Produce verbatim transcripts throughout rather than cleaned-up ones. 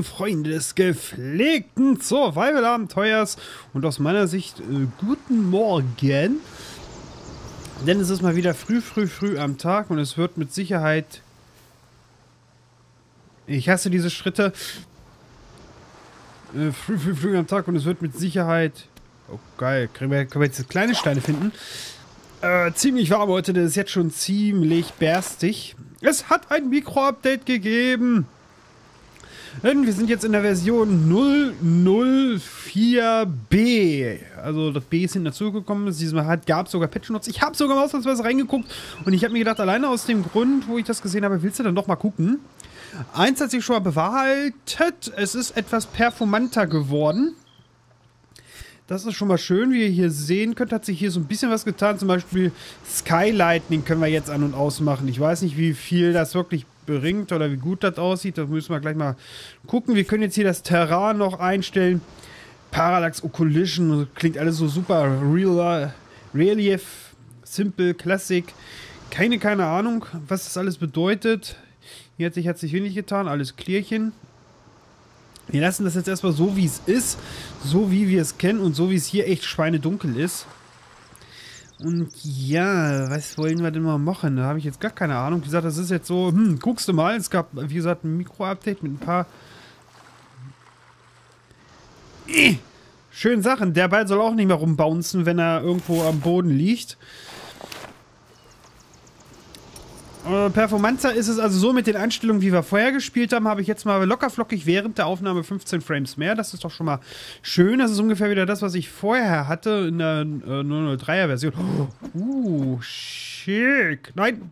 lieben Freunde des gepflegten Survival-Abenteuers und aus meiner Sicht äh, guten Morgen. Denn es ist mal wieder früh, früh, früh am Tag und es wird mit Sicherheit... Ich hasse diese Schritte. Äh, früh, früh, früh am Tag und es wird mit Sicherheit... Oh geil, können wir, können wir jetzt kleine Steine finden? Äh, ziemlich warm heute, das ist jetzt schon ziemlich berstig. Es hat ein Mikro-Update gegeben. Denn wir sind jetzt in der Version null null vier b. Also das B ist hinten dazugekommen. Diesmal gab es sogar Patch-Notes. Ich habe sogar mal ausnahmsweise reingeguckt. Und ich habe mir gedacht, alleine aus dem Grund, wo ich das gesehen habe, willst du dann doch mal gucken. Eins hat sich schon mal bewahrheitet. Es ist etwas performanter geworden. Das ist schon mal schön. Wie ihr hier sehen könnt, hat sich hier so ein bisschen was getan. Zum Beispiel Skylightning können wir jetzt an- und ausmachen. Ich weiß nicht, wie viel das wirklich bringt oder wie gut das aussieht. Das müssen wir gleich mal gucken. Wir können jetzt hier das Terrain noch einstellen. Parallax Occlusion. Klingt alles so super. Real, Relief, Simple, Classic. Keine, keine Ahnung, was das alles bedeutet. Hier hat sich, hat sich wenig getan. Alles Klärchen. Wir lassen das jetzt erstmal so, wie es ist. So, wie wir es kennen und so, wie es hier echt schweinedunkel ist. Und ja, was wollen wir denn mal machen? Da habe ich jetzt gar keine Ahnung. Wie gesagt, das ist jetzt so, hm, guckst du mal. Es gab, wie gesagt, ein Mikro-Update mit ein paar äh, schönen Sachen. Der Ball soll auch nicht mehr rumbouncen, wenn er irgendwo am Boden liegt. Äh, performanter ist es also so mit den Einstellungen, wie wir vorher gespielt haben, habe ich jetzt mal lockerflockig während der Aufnahme fünfzehn Frames mehr. Das ist doch schon mal schön. Das ist ungefähr wieder das, was ich vorher hatte in der äh, null null dreier Version. Oh, uh, schick. Nein.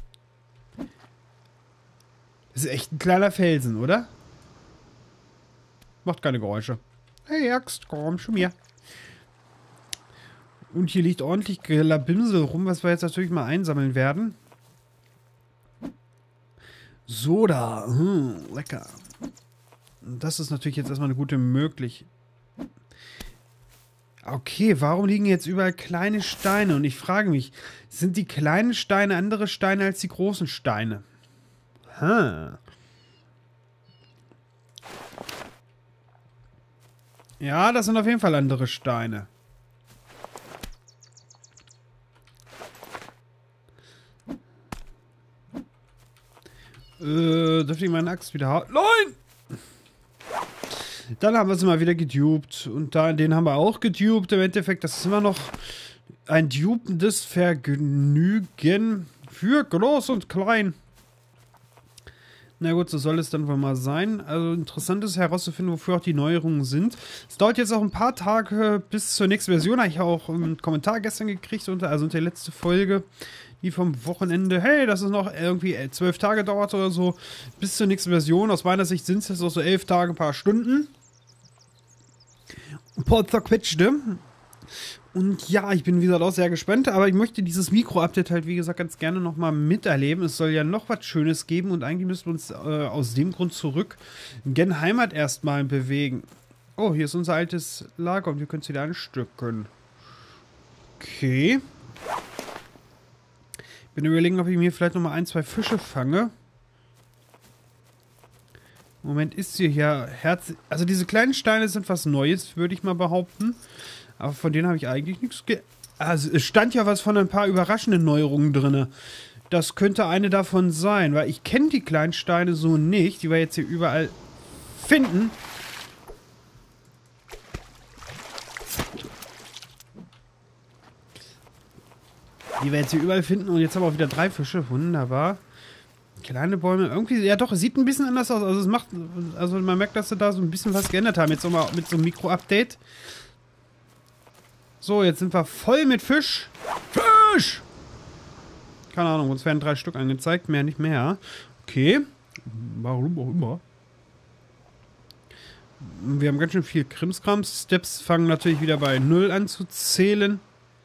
Das ist echt ein kleiner Felsen, oder? Macht keine Geräusche. Hey Axt, komm schon mir. Und hier liegt ordentlich Gelabimsel rum, was wir jetzt natürlich mal einsammeln werden. Soda, hm, lecker. Das ist natürlich jetzt erstmal eine gute Möglichkeit. Okay, warum liegen jetzt überall kleine Steine? Und ich frage mich, sind die kleinen Steine andere Steine als die großen Steine? Hm. Ja, das sind auf jeden Fall andere Steine. Äh, dürfte ich meine Axt wieder haben? Nein! Dann haben wir sie mal wieder gedupt. Und da, den haben wir auch gedupt. Im Endeffekt, das ist immer noch ein dupendes Vergnügen für Groß und Klein. Na gut, so soll es dann wohl mal sein. Also interessant ist herauszufinden, wofür auch die Neuerungen sind. Es dauert jetzt auch ein paar Tage bis zur nächsten Version. Habe ich auch einen Kommentar gestern gekriegt, unter, also unter der letzten Folge. Die vom Wochenende, hey, dass es noch irgendwie zwölf Tage dauert oder so, bis zur nächsten Version. Aus meiner Sicht sind es jetzt auch so elf Tage, ein paar Stunden. Ein paar zerquetschte. Und ja, ich bin wie gesagt auch sehr gespannt, aber ich möchte dieses Mikro-Update halt, wie gesagt, ganz gerne nochmal miterleben. Es soll ja noch was Schönes geben und eigentlich müssen wir uns äh, aus dem Grund zurück gen Heimat erstmal bewegen. Oh, hier ist unser altes Lager und wir können es wieder anstücken. Okay. Ich bin überlegen, ob ich mir vielleicht noch mal ein, zwei Fische fange. Moment, ist hier ja Herz... Also diese kleinen Steine sind was Neues, würde ich mal behaupten. Aber von denen habe ich eigentlich nichts ge... Also es stand ja was von ein paar überraschenden Neuerungen drin. Das könnte eine davon sein, weil ich kenne die kleinen Steine so nicht, die wir jetzt hier überall finden. Die wir jetzt hier überall finden. Und jetzt haben wir auch wieder drei Fische. Wunderbar. Kleine Bäume. Irgendwie, ja doch, es sieht ein bisschen anders aus. Also es macht, also man merkt, dass sie da so ein bisschen was geändert haben. Jetzt nochmal mit so einem Mikro-Update. So, jetzt sind wir voll mit Fisch. Fisch! Keine Ahnung, uns werden drei Stück angezeigt. Mehr, nicht mehr. Okay. Warum auch immer. Wir haben ganz schön viel Krimskrams. Steps fangen natürlich wieder bei null an zu zählen.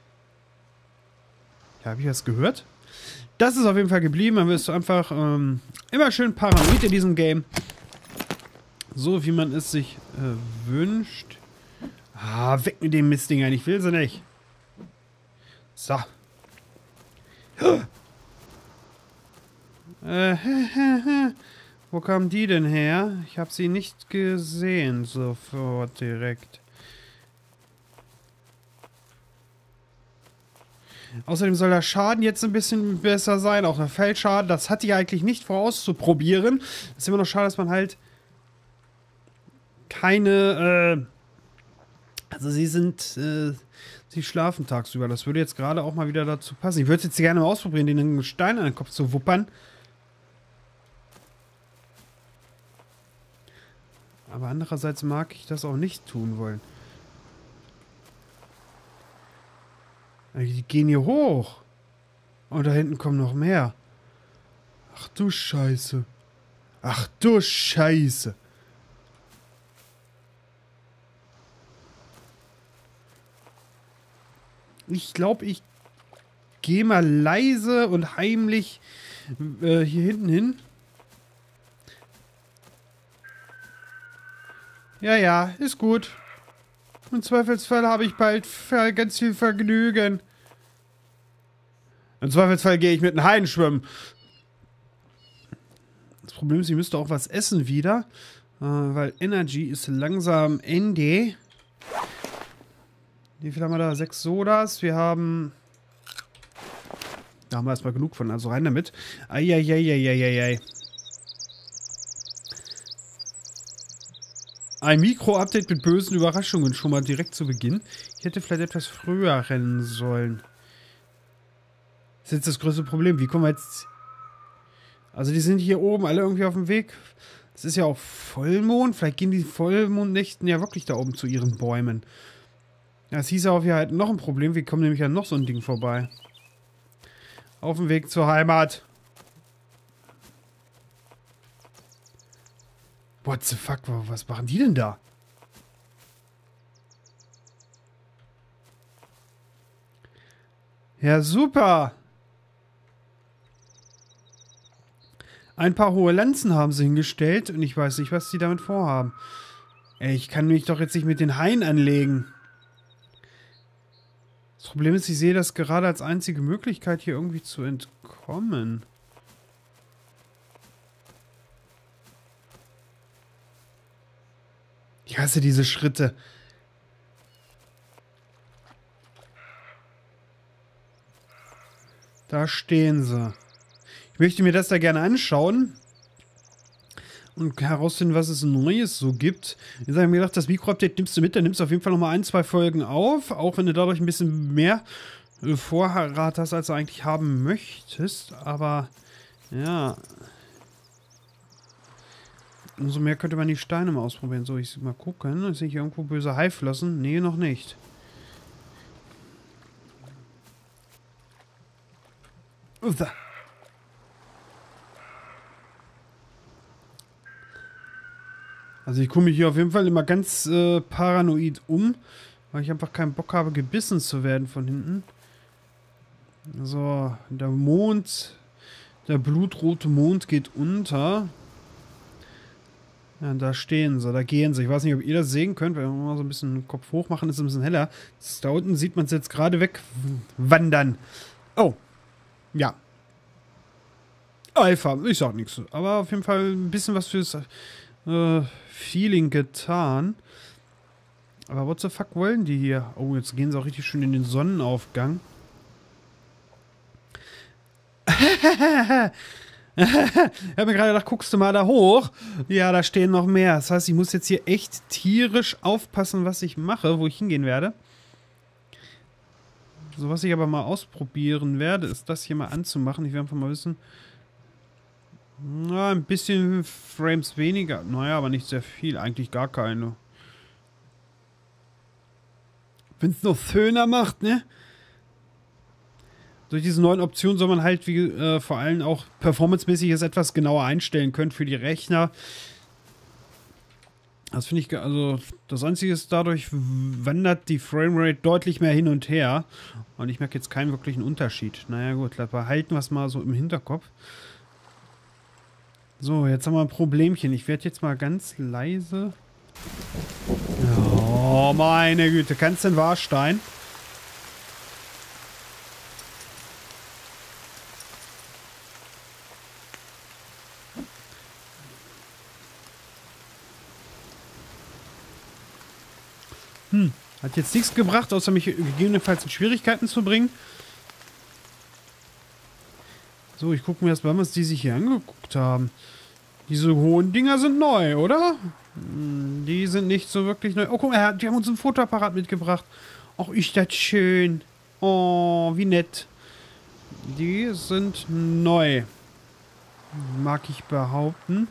Habe ich das gehört? Das ist auf jeden Fall geblieben. Man ist einfach ähm, immer schön paranoid in diesem Game. So wie man es sich äh, wünscht. Ah, weg mit dem Mistdingern. Ich will sie nicht. So. Äh, Wo kamen die denn her? Ich habe sie nicht gesehen sofort direkt. Außerdem soll der Schaden jetzt ein bisschen besser sein. Auch der Feldschaden. Das hatte ich eigentlich nicht vorauszuprobieren. Ist immer noch schade, dass man halt keine... Äh, also sie sind... Äh, sie schlafen tagsüber. Das würde jetzt gerade auch mal wieder dazu passen. Ich würde jetzt gerne mal ausprobieren, den einen Stein an den Kopf zu wuppern. Aber andererseits mag ich das auch nicht tun wollen. Die gehen hier hoch. Und da hinten kommen noch mehr. Ach du Scheiße. Ach du Scheiße. Ich glaube, ich gehe mal leise und heimlich äh, hier hinten hin. Ja, ja, ist gut. Im Zweifelsfall habe ich bald ganz viel Vergnügen. Im Zweifelsfall gehe ich mit den Haien schwimmen. Das Problem ist, ich müsste auch was essen wieder. Äh, weil Energy ist langsam Ende. Wie viel haben wir da? Sechs Sodas. Wir haben... Da haben wir erstmal genug von, also rein damit. Eieieiei. Ein Mikro-Update mit bösen Überraschungen schon mal direkt zu Beginn. Ich hätte vielleicht etwas früher rennen sollen. Das ist jetzt das größte Problem. Wie kommen wir jetzt... Also die sind hier oben alle irgendwie auf dem Weg. Es ist ja auch Vollmond. Vielleicht gehen die Vollmondnächten ja wirklich da oben zu ihren Bäumen. Das hieß auch, wir halt noch ein Problem. Wir kommen nämlich an noch so ein Ding vorbei. Auf dem Weg zur Heimat. What the fuck? Was machen die denn da? Ja, super. Ein paar hohe Lanzen haben sie hingestellt und ich weiß nicht, was die damit vorhaben. Ey, ich kann mich doch jetzt nicht mit den Haien anlegen. Das Problem ist, ich sehe das gerade als einzige Möglichkeit, hier irgendwie zu entkommen. Ich hasse diese Schritte. Da stehen sie. Ich möchte mir das da gerne anschauen und herausfinden, was es Neues so gibt. Jetzt habe ich mir gedacht, das Mikro-Update nimmst du mit, dann nimmst du auf jeden Fall nochmal ein, zwei Folgen auf, auch wenn du dadurch ein bisschen mehr Vorrat hast, als du eigentlich haben möchtest. Aber, ja... Umso mehr könnte man die Steine mal ausprobieren. So, ich mal gucken. Sehe ich hier irgendwo böse Haiflossen? Nee, noch nicht. Uah. Also ich gucke mich hier auf jeden Fall immer ganz äh, paranoid um, weil ich einfach keinen Bock habe, gebissen zu werden von hinten. So, der Mond, der blutrote Mond geht unter. Ja, da stehen sie, da gehen sie. Ich weiß nicht, ob ihr das sehen könnt, wenn wir mal so ein bisschen den Kopf hoch machen, ist es ein bisschen heller. Das, da unten sieht man es jetzt gerade wegwandern. Oh, ja. Alpha, ich sag nichts. Aber auf jeden Fall ein bisschen was fürs äh, Feeling getan. Aber what the fuck wollen die hier? Oh, jetzt gehen sie auch richtig schön in den Sonnenaufgang. Ich habe mir gerade gedacht, guckst du mal da hoch? Ja, da stehen noch mehr. Das heißt, ich muss jetzt hier echt tierisch aufpassen, was ich mache, wo ich hingehen werde. So, was ich aber mal ausprobieren werde, ist das hier mal anzumachen. Ich will einfach mal wissen... Na, ein bisschen Frames weniger. Naja, aber nicht sehr viel. Eigentlich gar keine. Wenn es noch schöner macht, ne? Durch diese neuen Optionen soll man halt wie, äh, vor allem auch performancemäßig es etwas genauer einstellen können für die Rechner. Das finde ich, also das Einzige ist, dadurch wandert die Framerate deutlich mehr hin und her. Und ich merke jetzt keinen wirklichen Unterschied. Naja gut, behalten wir es mal so im Hinterkopf. So, jetzt haben wir ein Problemchen. Ich werde jetzt mal ganz leise... Oh, meine Güte. Kannst du den Warstein? Hm, hat jetzt nichts gebracht, außer mich gegebenenfalls in Schwierigkeiten zu bringen. So, ich gucke mir erst mal, was die sich hier angeguckt haben. Diese hohen Dinger sind neu, oder? Hm, die sind nicht so wirklich neu. Oh, guck mal, die haben uns einen Fotoapparat mitgebracht. Ach, ist das schön. Oh, wie nett. Die sind neu. Mag ich behaupten.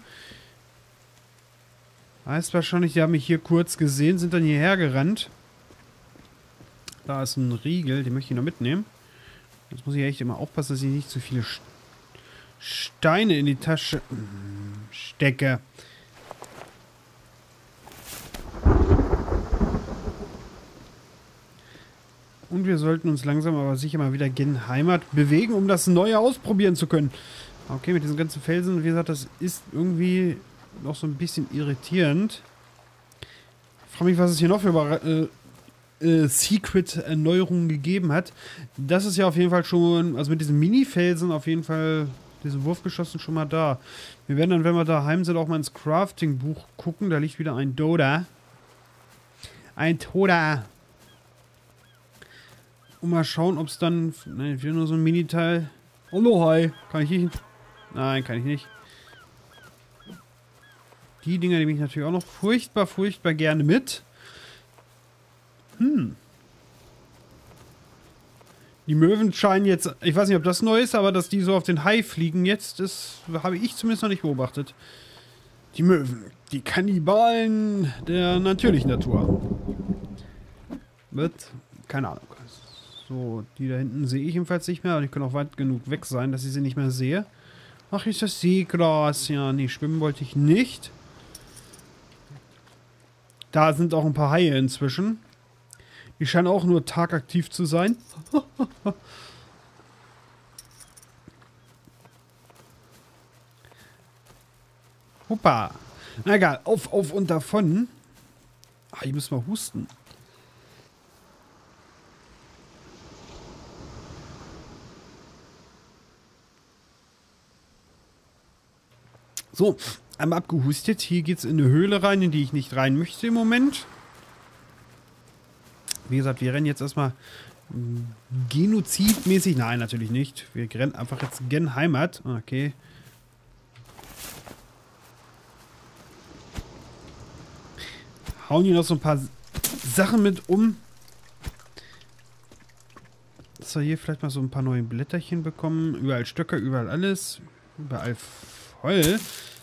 Heißt wahrscheinlich, die haben mich hier kurz gesehen, sind dann hierher gerannt. Da ist ein Riegel, den möchte ich noch mitnehmen. Jetzt muss ich echt immer aufpassen, dass ich nicht zu viele Steine in die Tasche stecke. Und wir sollten uns langsam aber sicher mal wieder gen Heimat bewegen, um das Neue ausprobieren zu können. Okay, mit diesen ganzen Felsen, wie gesagt, das ist irgendwie noch so ein bisschen irritierend. Ich frage mich, was es hier noch für Über äh, äh, Secret-Erneuerungen gegeben hat. Das ist ja auf jeden Fall schon, also mit diesen Mini-Felsen auf jeden Fall, diese Wurfgeschossen schon mal da. Wir werden dann, wenn wir daheim sind, auch mal ins Crafting-Buch gucken. Da liegt wieder ein Doda. Ein Toda. Und mal schauen, ob es dann, nein, wieder nur so ein Mini-Teil. Hallo, hi. Kann ich nicht? Nein, kann ich nicht. Die Dinger nehme ich natürlich auch noch furchtbar, furchtbar gerne mit. Hm. Die Möwen scheinen jetzt, ich weiß nicht, ob das neu ist, aber dass die so auf den Hai fliegen jetzt, das habe ich zumindest noch nicht beobachtet. Die Möwen, die Kannibalen der natürlichen Natur. Wird, keine Ahnung. So, die da hinten sehe ich jedenfalls nicht mehr, aber die können auch weit genug weg sein, dass ich sie nicht mehr sehe. Ach, ist das Seegras? Ja, nee, schwimmen wollte ich nicht. Da sind auch ein paar Haie inzwischen. Die scheinen auch nur tagaktiv zu sein. Hoppa. Na egal, auf, auf und davon. Ah, hier müssen wir husten. So, einmal abgehustet. Hier geht es in eine Höhle rein, in die ich nicht rein möchte im Moment. Wie gesagt, wir rennen jetzt erstmal genozidmäßig. Nein, natürlich nicht. Wir rennen einfach jetzt gen Heimat. Okay. Hauen hier noch so ein paar Sachen mit um. Dass wir hier vielleicht mal so ein paar neue Blätterchen bekommen. Überall Stöcke, überall alles. Überall voll.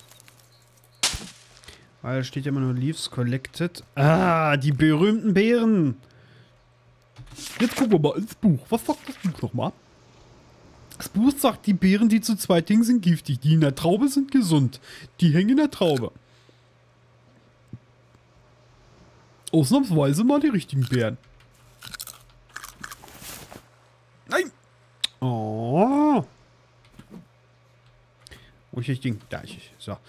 Weil da steht ja immer nur Leaves collected. Ah, die berühmten Beeren. Jetzt gucken wir mal ins Buch. Was sagt das Buch nochmal? Das Buch sagt, die Beeren, die zu zweit hängen, sind giftig. Die in der Traube sind gesund. Die hängen in der Traube. Ausnahmsweise mal die richtigen Beeren. Nein! Oh. Wo ist das Ding? Da ist es. So.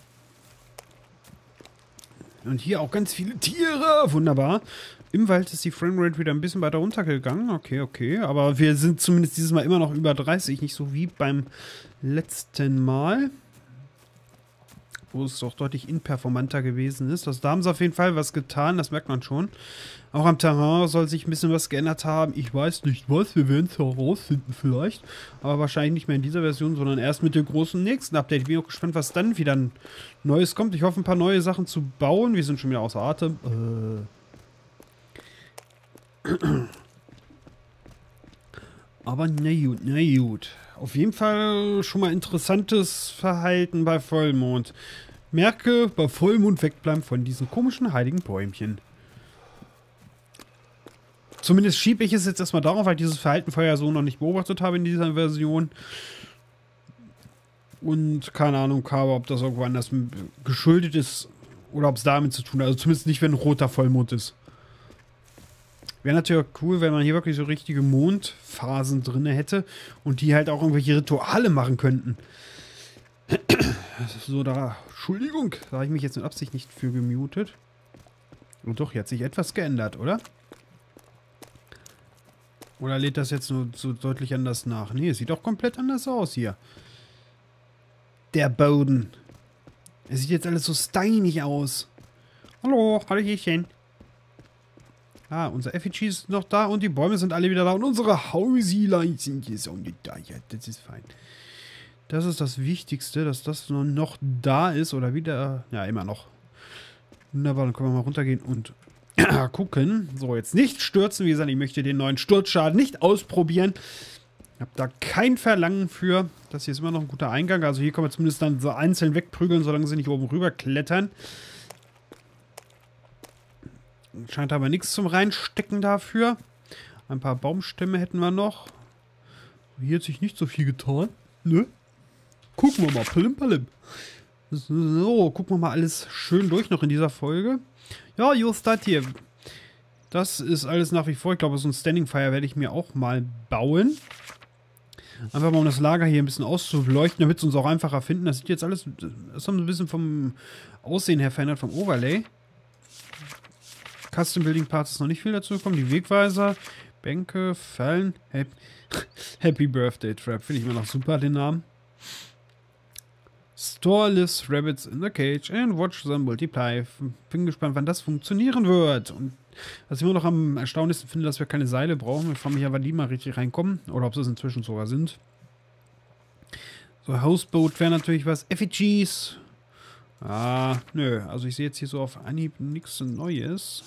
Und hier auch ganz viele Tiere. Wunderbar. Im Wald ist die Framerate wieder ein bisschen weiter runtergegangen. Okay, okay. Aber wir sind zumindest dieses Mal immer noch über dreißig. Nicht so wie beim letzten Mal. Wo es doch deutlich inperformanter gewesen ist. Also da haben sie auf jeden Fall was getan. Das merkt man schon. Auch am Terrain soll sich ein bisschen was geändert haben. Ich weiß nicht was. Wir werden es herausfinden vielleicht. Aber wahrscheinlich nicht mehr in dieser Version, sondern erst mit dem großen nächsten Update. Ich bin auch gespannt, was dann wieder Neues kommt. Ich hoffe, ein paar neue Sachen zu bauen. Wir sind schon wieder außer Atem. Äh. Aber na gut, na gut. Auf jeden Fall schon mal interessantes Verhalten bei Vollmond. Merke, bei Vollmond wegbleiben von diesen komischen heiligen Bäumchen. Zumindest schiebe ich es jetzt erstmal darauf, weil ich dieses Verhalten vorher so noch nicht beobachtet habe in dieser Version. Und keine Ahnung habe, ob das irgendwo anders geschuldet ist oder ob es damit zu tun hat. Also zumindest nicht, wenn ein roter Vollmond ist. Wäre natürlich cool, wenn man hier wirklich so richtige Mondphasen drin hätte und die halt auch irgendwelche Rituale machen könnten. So, da, Entschuldigung, da habe ich mich jetzt mit Absicht nicht für gemutet. Und doch, hier hat sich etwas geändert, oder? Oder lädt das jetzt nur so deutlich anders nach? Nee, es sieht auch komplett anders aus hier. Der Boden. Es sieht jetzt alles so steinig aus. Hallo, Hallöchen. Ah, unser Effigy ist noch da und die Bäume sind alle wieder da und unsere Hausilein sind jetzt auch nicht da. Ja, das ist fein. Das ist das Wichtigste, dass das noch da ist oder wieder... Ja, immer noch. Wunderbar, dann können wir mal runtergehen und gucken. So, jetzt nicht stürzen. Wie gesagt, ich möchte den neuen Sturzschaden nicht ausprobieren. Ich habe da kein Verlangen für. Das hier ist immer noch ein guter Eingang. Also hier können wir zumindest dann so einzeln wegprügeln, solange sie nicht oben rüber klettern. Scheint aber nichts zum Reinstecken dafür. Ein paar Baumstämme hätten wir noch. Hier hat sich nicht so viel getan. Nö. Gucken wir mal. Palim, palim. So, gucken wir mal alles schön durch noch in dieser Folge. Ja, just das hier. Das ist alles nach wie vor. Ich glaube, so ein Standing Fire werde ich mir auch mal bauen. Einfach mal, um das Lager hier ein bisschen auszuleuchten, damit es uns auch einfacher finden. Das sieht jetzt alles, das haben wir ein bisschen vom Aussehen her verändert, vom Overlay. Custom Building Parts ist noch nicht viel dazu gekommen. Die Wegweiser, Bänke, Fallen. Happy, Happy Birthday Trap. Finde ich immer noch super, den Namen. Store lives rabbits in the cage and watch them multiply. Bin gespannt, wann das funktionieren wird. Und was ich immer noch am erstaunlichsten finde, dass wir keine Seile brauchen. Ich frage mich ja, wann die mal richtig reinkommen. Oder ob sie es inzwischen sogar sind. So, Houseboat wäre natürlich was. Effigies. Ah, nö. Also ich sehe jetzt hier so auf Anhieb nichts Neues.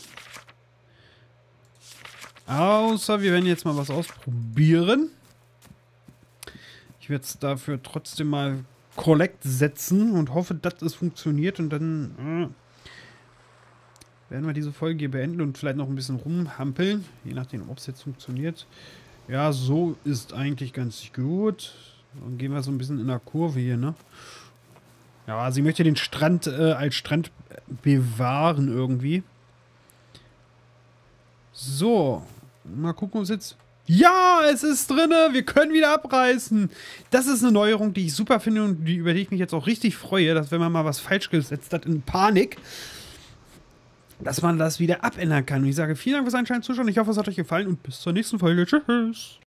Außer wir werden jetzt mal was ausprobieren. Ich werde es dafür trotzdem mal Collect setzen und hoffe, dass es funktioniert. Und dann äh, werden wir diese Folge hier beenden und vielleicht noch ein bisschen rumhampeln. Je nachdem, ob es jetzt funktioniert. Ja, so ist eigentlich ganz gut. Dann gehen wir so ein bisschen in der Kurve hier, ne? Ja, also ich möchte den Strand äh, als Strand bewahren irgendwie. So. Mal gucken, ob es jetzt... Ja, es ist drinne. Wir können wieder abreißen. Das ist eine Neuerung, die ich super finde und die, über die ich mich jetzt auch richtig freue, dass wenn man mal was falsch gesetzt hat in Panik, dass man das wieder abändern kann. Und ich sage vielen Dank fürs Einschalten, Zuschauen. Ich hoffe, es hat euch gefallen und bis zur nächsten Folge. Tschüss.